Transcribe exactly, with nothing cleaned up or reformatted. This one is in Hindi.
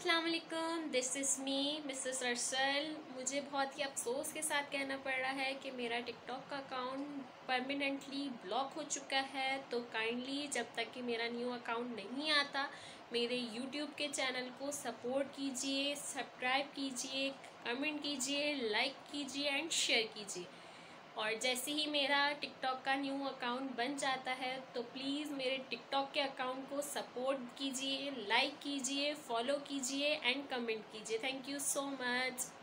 अस्सलाम वालेकुम, this is me Mrs Arsal. मुझे बहुत ही अफसोस के साथ कहना पड़ रहा है कि मेरा टिकटॉक का अकाउंट परमानेंटली ब्लॉक हो चुका है। तो काइंडली जब तक कि मेरा न्यू अकाउंट नहीं आता, मेरे यूट्यूब के चैनल को सपोर्ट कीजिए, सब्सक्राइब कीजिए, कमेंट कीजिए, लाइक कीजिए एंड शेयर कीजिए। और जैसे ही मेरा टिकटॉक का न्यू अकाउंट बन जाता है तो प्लीज़ मेरे टिकटॉक के अकाउंट को सपोर्ट कीजिए, लाइक कीजिए, फॉलो कीजिए एंड कमेंट कीजिए। Thank you so much.